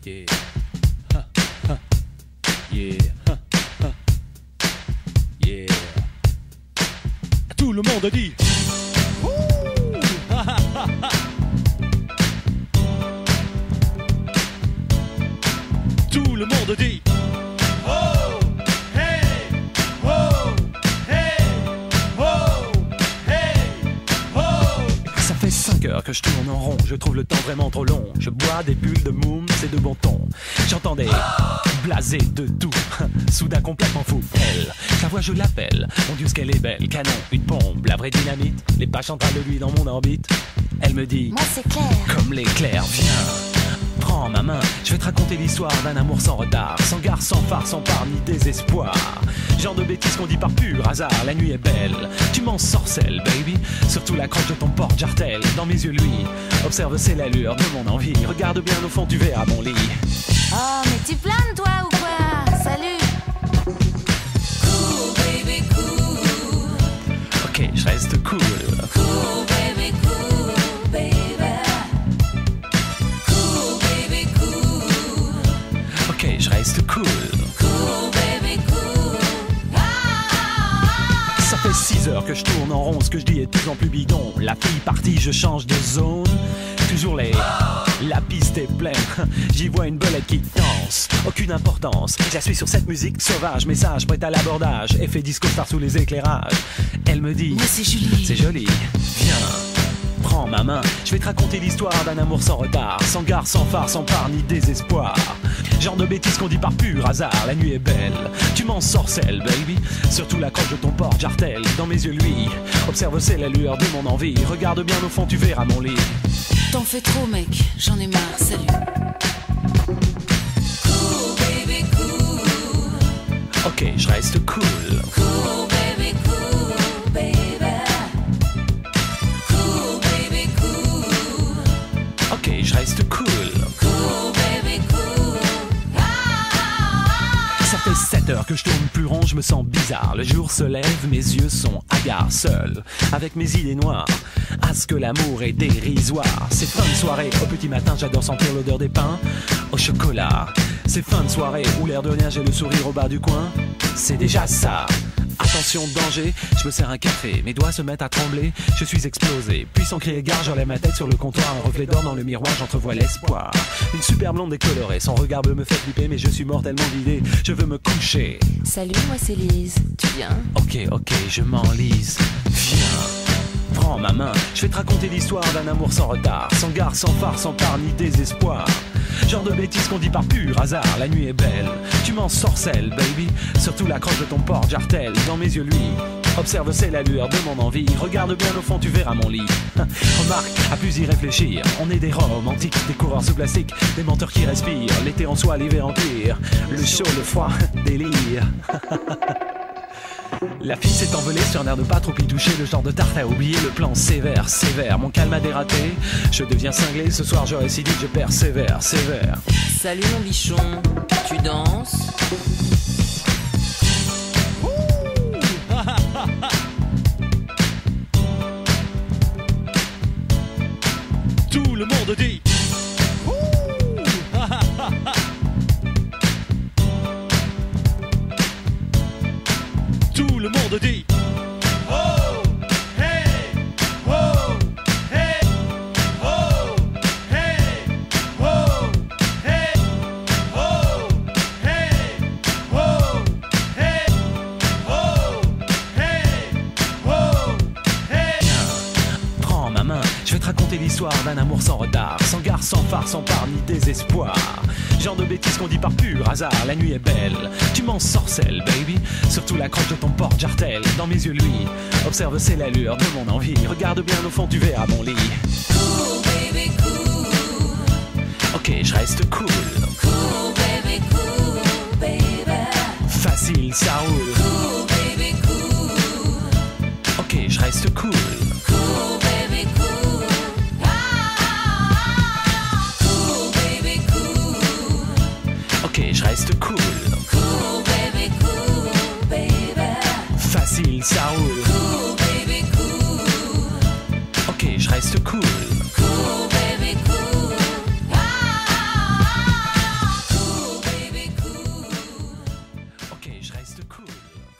Yeah. Ha, ha. Yeah. Ha, ha. Yeah. Tout le monde dit. Ha, ha, ha, ha. Tout le monde dit. Oh, hey, oh, hey, oh, hey, oh. Ça fait 5 heures que je tourne en rond, je trouve le temps vraiment trop long. Je bois des bulles de moum, c'est de bon ton. J'entends des blasés de tout, soudain complètement fou. Elle, sa voix je l'appelle, mon Dieu ce qu'elle est belle. Canon, une bombe, la vraie dynamite, les pages centrales de lui dans mon orbite. Elle me dit, moi c'est clair, comme l'éclair, viens. Prends ma main, je vais te raconter l'histoire d'un amour sans retard, sans gare, sans phare, sans part ni désespoir. Genre de bêtises qu'on dit par pur hasard, la nuit est belle, tu m'en sorcelles, baby. Surtout la croche de ton porte-jartel, dans mes yeux lui, observe c'est l'allure de mon envie. Regarde bien au fond, tu verras mon lit. oh mais tu planes toi ou quoi? Salut. Cool baby cool. Ok, je reste cool. Cool baby cool baby. Cool baby cool. Ok, je reste cool. Cool baby cool. Ah. Ça fait 6 heures que je tourne en rond, ce que je dis est de plus en plus bidon. La fille partie, je change de zone. Toujours la piste est pleine. J'y vois une belette qui danse, aucune importance. Je la suis sur cette musique sauvage, message prêt à l'abordage. Effet disco star sous les éclairages. Elle me dit, moi c'est Julie. c'est joli, viens. Prends ma main, je vais te raconter l'histoire d'un amour sans retard, sans gare, sans phare, sans part ni désespoir. Genre de bêtises qu'on dit par pur hasard, la nuit est belle, tu m'en sorcelles, baby. Surtout la croche de ton porte-jartel, dans mes yeux lui, observe c'est la lueur de mon envie. Regarde bien au fond, tu verras mon lit. T'en fais trop mec, j'en ai marre, salut. Cool baby cool. Ok, je reste cool. Cool baby cool baby. Cool baby cool. Ok, je reste cool. Cool baby cool. Ah. Ça fait 7 heures que je tourne plus rond, je me sens bizarre. Le jour se lève, mes yeux sont hagards, seul, avec mes idées noires. À ce que l'amour est dérisoire. C'est fin de soirée, au petit matin, j'adore sentir l'odeur des pains au chocolat. C'est fin de soirée, où l'air de rien, j'ai le sourire au bas du coin. C'est déjà ça. Attention, danger, je me sers un café, mes doigts se mettent à trembler, je suis explosé. Puis sans crier gare, j'enlève ma tête sur le comptoir, un reflet d'or dans le miroir, j'entrevois l'espoir. Une super blonde décolorée, son regard bleu me fait flipper, mais je suis mortellement vidé, je veux me coucher. Salut, moi c'est Lise, tu viens? Ok, je m'enlise, viens. Prends ma main, je vais te raconter l'histoire d'un amour sans retard, sans gare, sans phare, sans part ni désespoir. Genre de bêtises qu'on dit par pur hasard, la nuit est belle, tu m'en sorcelles, baby. Surtout la croche de ton porte-jartel, dans mes yeux lui, observe c'est la lueur de mon envie. Regarde bien au fond, tu verras mon lit. Remarque, à plus y réfléchir, on est des romantiques, des coureurs sous plastique, des menteurs qui respirent, l'été en soi, l'hiver en pire, le chaud, le froid, délire. La fille s'est envolée sur un air de pas trop y toucher, le genre de tarte à oublier, le plan sévère, sévère. Mon calme a dératé, je deviens cinglé, ce soir je récidive, je persévère, sévère. Salut mon bichon, tu danses? Tout le monde dit. Tout le monde dit. Oh, hey, oh, hey, oh, hey, oh, hey, oh, hey, oh, hey, oh, hey, oh, hey. Prends ma main, je vais te raconter l'histoire d'un amour sans retard, sans gare, sans phare, sans part ni désespoir. Genre de bêtises qu'on dit par pur hasard, la nuit est belle, tu m'en sorcelles, baby. Surtout la croche de ton porte-jartel, dans mes yeux lui, observe c'est la lueur de mon envie. Regarde bien au fond, tu verras mon lit. Cool baby cool. Ok, je reste cool. Cool baby cool baby. Facile, ça roule. Cool baby cool. Ok, je reste cool. Cool baby cool. Ah. Cool baby cool. Ok, je reste cool. Cool baby cool baby. Facile, ça roule. Cool baby cool. Ok, je reste cool. Cool baby cool. Ah. je reste cool.